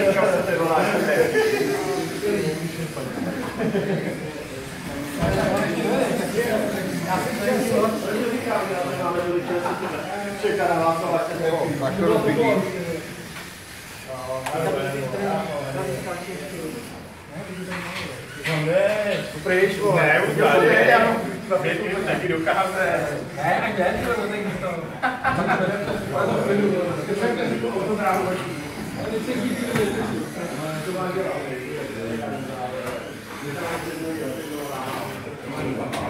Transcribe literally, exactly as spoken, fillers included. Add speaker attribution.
Speaker 1: Tak to rozbíjí.
Speaker 2: No ne, pryč, vole.
Speaker 3: Ne, už ne, já mám pět minut taky dokáže.
Speaker 2: Ne, tak ne, to tak to. To má dělat.